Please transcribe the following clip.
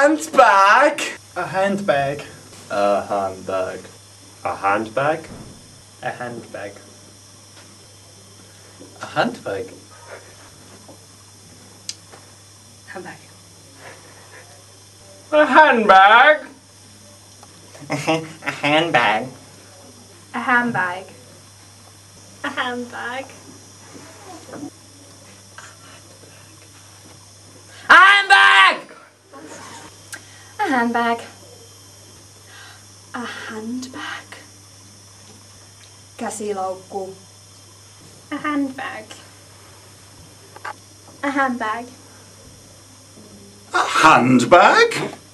handbag. A handbag. A handbag. A handbag. A handbag. A handbag. Handbag. A handbag. A handbag. A handbag. A handbag. Handbag. A handbag. A handbag. Käsilaukku. A handbag. A handbag. A handbag.